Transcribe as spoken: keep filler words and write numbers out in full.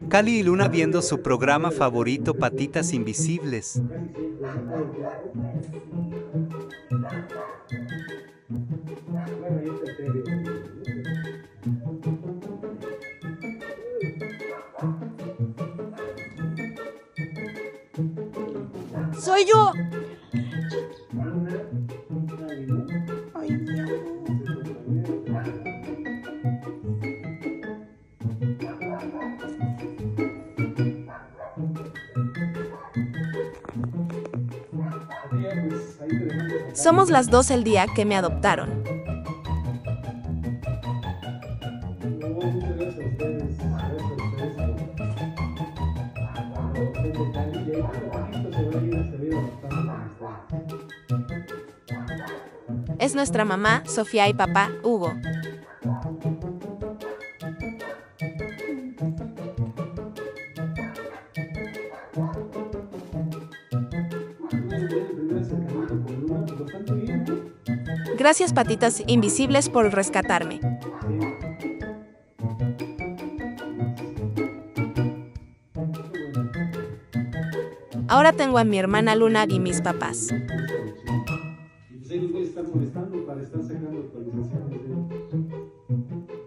Cali y Luna viendo su programa favorito, Patitas Invisibles. ¡Soy yo! Ay, mi amor. Somos las dos el día que me adoptaron. Es nuestra mamá, Sofía, y papá, Hugo. Gracias, Patitas Invisibles, por rescatarme. Ahora tengo a mi hermana Luna y mis papás. Y pues ahí los voy a estar molestando para estar sacando actualizaciones de